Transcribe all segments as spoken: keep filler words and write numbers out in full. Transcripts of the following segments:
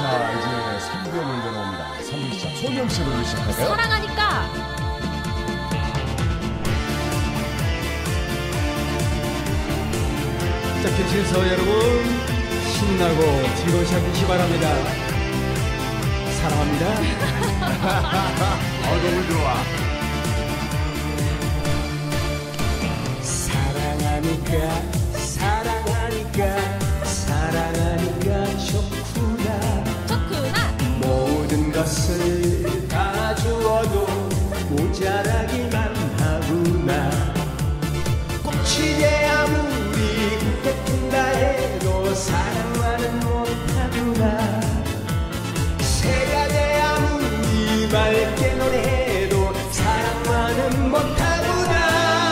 자, 이제 삼 부의 문제 나옵니다. 삼 부 시작. 소명 씨 노래 시작할까요? 사랑하니까. 자, 교실서 여러분 신나고 즐거운 시간 되시기 바랍니다. 사랑합니다. 어, 너무 좋아. 사랑하니까 사랑하니까 사랑하니까 좋구나. 좋구나. 모든 것을 다 주어도 모자라기만 하구나. 꽃이게 아무리 굽겠다 해도 사랑만은 못하구나. 새가 돼 아무리 맑게 노래해도 사랑만은 못하구나.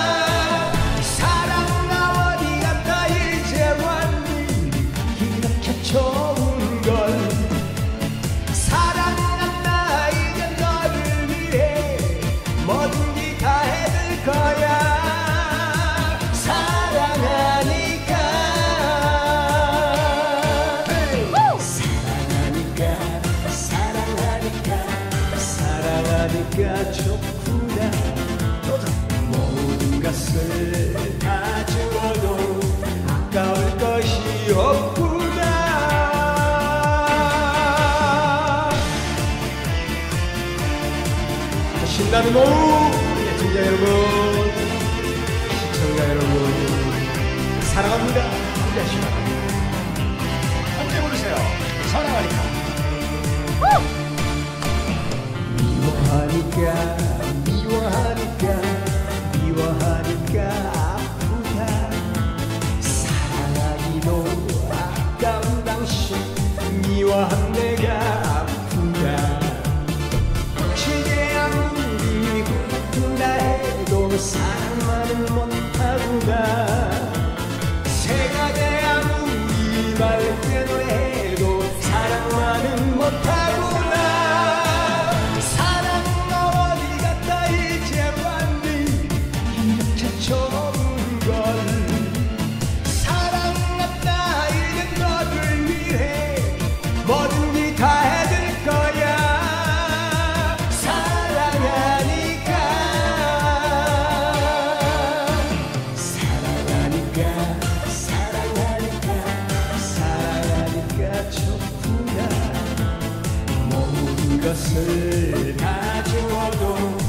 사랑아 어디 갔다 이제 왔니. 이렇게 좋은 걸. 사랑한다 이제 너를 위해 뭐든지 다 해줄 거야. 사랑하니까 사랑하니까 사랑하니까 사랑하니까 좋구나. 모든 것을 다 주어도 아까울 것이 없구나. 신나는 오후 애청자 여러분, 시청자 여러분, 사랑합니다. 함께하시기 바랍니다. 함께 부르세요. 사랑하니까. 미워하니까 미워하니까 미워하니까 아프다. 사랑하기도 아까운 당신 미워한 내가 아프다. 꽃이게 아무리 굽다 해도 사랑만은 못하구나. 새가 돼 아무리 맑게 노래해도 사랑만은 못하구나. 사랑아 어디 갔다 이제 왔니. 이렇게 좋은 걸. 사랑한다 이제 너를 위해 뭐든지 다 해줄 거야. 사랑하니까 사랑하니까 사랑하니까 사랑하니까 좋구나. 모든 것을 다 주어도